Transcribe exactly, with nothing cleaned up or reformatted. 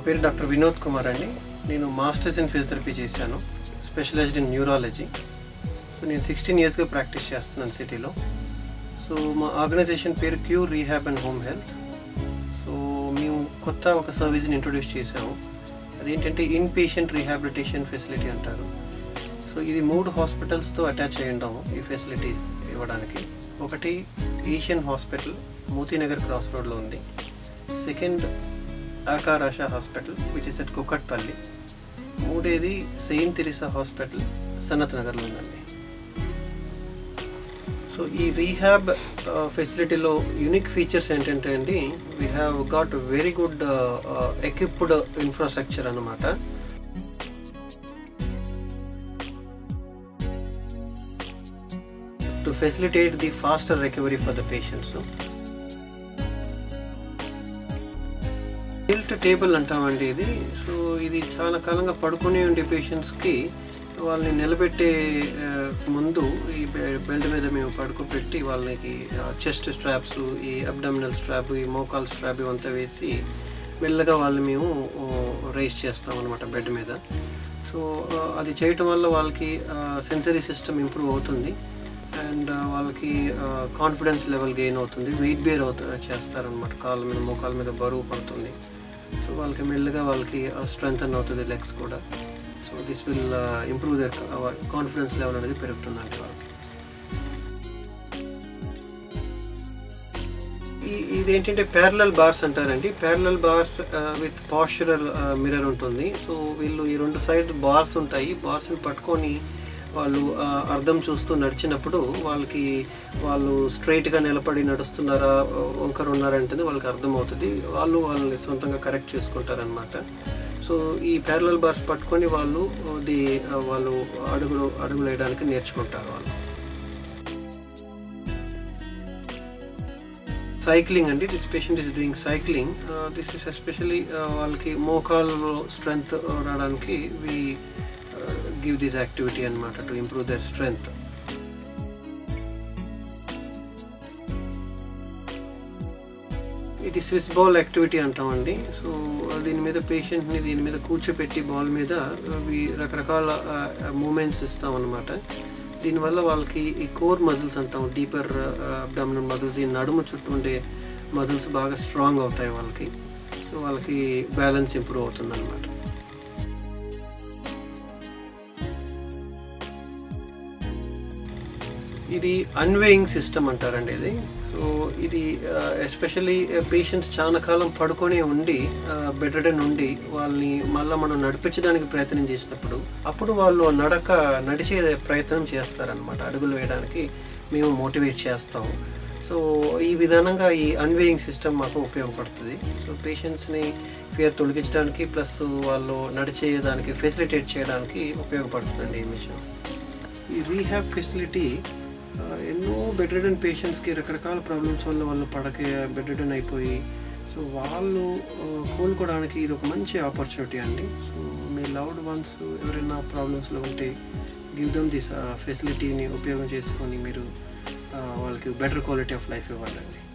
పేరు డాక్టర్ వినోద్ కుమార్ అండి. నేను మాస్టర్స్ ఇన్ ఫిజియోథెరపీ చేశాను, స్పెషలైజ్డ్ ఇన్ న్యూరాలజీ. సో నేను సిక్స్టీన్ ఇయర్స్గా ప్రాక్టీస్ చేస్తున్నాను సిటీలో. సో మా ఆర్గనైజేషన్ పేరు cure rehab and home health. So మేము కొత్త ఒక సర్వీస్ని ఇంట్రొడ్యూస్ చేసాము. అదేంటంటే ఇన్ పేషెంట్ రీహాబిలిటేషన్ ఫెసిలిటీ అంటారు. సో ఇది మూడు హాస్పిటల్స్తో అటాచ్ అయ్యి ఉంటాము ఈ ఫెసిలిటీ ఇవ్వడానికి. ఒకటి ఏషియన్ హాస్పిటల్ మోతీనగర్ క్రాస్ రోడ్లో ఉంది. Second Aakar Asha hospital which is at Kukatpally. మూడేది సెయింట్ తెరిసా హాస్పిటల్ సనత్ నగర్లో ఉందండి. సో ఈ రీహాబ్ ఫెసిలిటీలో యూనిక్ ఫీచర్స్ ఏంటంటే అండి, we have got very good equipped infrastructure అన్నమాట. To facilitate the faster recovery for the patients. Tilt table అంటామండి ఇది. సో ఇది చాలా కాలంగా పడుకునే ఉండే పేషెంట్స్కి వాళ్ళని నిలబెట్టే ముందు ఈ బెల్ట్ మీద మేము పడుకోబెట్టి వాళ్ళకి చెస్ట్ స్ట్రాప్స్, ఈ అబ్డామినల్ స్ట్రాప్, ఈ మోకాల్ స్ట్రాప్ ఇవంతా వేసి మెల్లగా వాళ్ళని మేము రైజ్ చేస్తాం అన్నమాట బెడ్ మీద. సో అది చేయటం వల్ల వాళ్ళకి సెన్సరీ సిస్టమ్ ఇంప్రూవ్ అవుతుంది అండ్ వాళ్ళకి కాన్ఫిడెన్స్ లెవెల్ గెయిన్ అవుతుంది. వెయిట్ బేర్ అవుతు చేస్తారనమాట, కాళ్ళ మీద మోకాళ్ళ మీద బరువు పడుతుంది. సో వాళ్ళకి మెల్లగా వాళ్ళకి స్ట్రెంగ్తన్ అవుతుంది లెగ్స్ కూడా. So this will improve their confidence level అనేది పెరుగుతుందండి వాళ్ళకి. ఈ ఇదేంటంటే ప్యారలల్ బార్స్ అంటారండి. Parallel bars with postural mirror ఉంటుంది. సో వీళ్ళు ఈ రెండు సైడ్ బార్స్ ఉంటాయి. బార్స్ని పట్టుకొని వాళ్ళు అర్థం చూస్తూ నడిచినప్పుడు వాళ్ళకి వాళ్ళు స్ట్రైట్గా నిలబడి నడుస్తున్నారా వంకర ఉన్నారంటే వాళ్ళకి అర్థమవుతుంది. వాళ్ళు వాళ్ళని సొంతంగా కరెక్ట్ చేసుకుంటారనమాట. సో ఈ ప్యారలల్ బార్స్ పట్టుకొని వాళ్ళు ది వాళ్ళు అడుగులు అడుగులు వేయడానికి నేర్చుకుంటారు వాళ్ళు. సైక్లింగ్ అండి, this patient is doing cycling. This is especially వాళ్ళకి మోకాలు స్ట్రెంగ్త్ రావడానికి we give this activity anamata to improve their strength. ఇది స్విస్ బాల్ యాక్టివిటీ అంటామండి. సో దీని మీద పేషెంట్ని దీని మీద కూర్చోపెట్టి బాల్ మీద రకరకాల మూమెంట్స్ ఇస్తాం అన్నమాట. దీనివల్ల వాళ్ళకి ఈ కోర్ మజిల్స్ అంటాం, డీపర్ అబ్డామినల్ మజిల్స్, ఈ నడుము చుట్టూ ఉండే మజిల్స్ బాగా స్ట్రాంగ్ అవుతాయి వాళ్ళకి. సో వాళ్ళకి బ్యాలెన్స్ ఇంప్రూవ్ అవుతుంది అన్నమాట. ఇది అన్వేయింగ్ సిస్టమ్ అంటారండి ఇది. సో ఇది ఎస్పెషల్లీ పేషెంట్స్ చాలా కాలం పడుకొని ఉండి బెడ్ ఉండి వాళ్ళని మళ్ళీ మనం నడిపించడానికి ప్రయత్నం చేసినప్పుడు అప్పుడు వాళ్ళు నడక నడిచే ప్రయత్నం చేస్తారనమాట. అడుగులు వేయడానికి మేము మోటివేట్ చేస్తాము. సో ఈ విధానంగా ఈ అన్వేయింగ్ సిస్టమ్ మాకు ఉపయోగపడుతుంది. సో పేషెంట్స్ని ఫియర్ తొలగించడానికి ప్లస్ వాళ్ళు నడిచేయడానికి ఫెసిలిటేట్ చేయడానికి ఉపయోగపడుతుందండి ఈ మిషన్. ఈ రీహాబ్ ఫెసిలిటీ ఎన్నో బెడ్ రిడన్ పేషెంట్స్కి రకరకాల ప్రాబ్లమ్స్ వల్ల వాళ్ళు పడకే బెడ్ రిడన్ అయిపోయి సో వాళ్ళు కోలుకోవడానికి ఇది ఒక మంచి ఆపర్చునిటీ అండి. సో మీ లవ్డ్ వన్స్ ఎవరైనా ప్రాబ్లమ్స్లో ఉంటే గివ్ దెమ్ దిస్ ఫెసిలిటీని ఉపయోగం చేసుకొని మీరు వాళ్ళకి బెటర్ క్వాలిటీ ఆఫ్ లైఫ్ ఇవ్వాలండి.